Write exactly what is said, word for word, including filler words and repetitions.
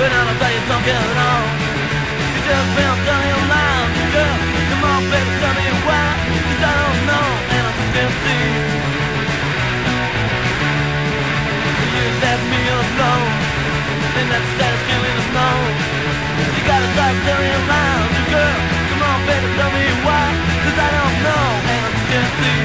but I don't tell you don't get it on. You just been telling your lies, girl. Come on, baby, tell me why. 'Cause I don't know, and I'm just gonna see. You left me alone, and that's the saddest feeling I've known. You gotta stop telling your lies, girl. Come on, baby, tell me why. 'Cause I don't know, and I'm just gonna see.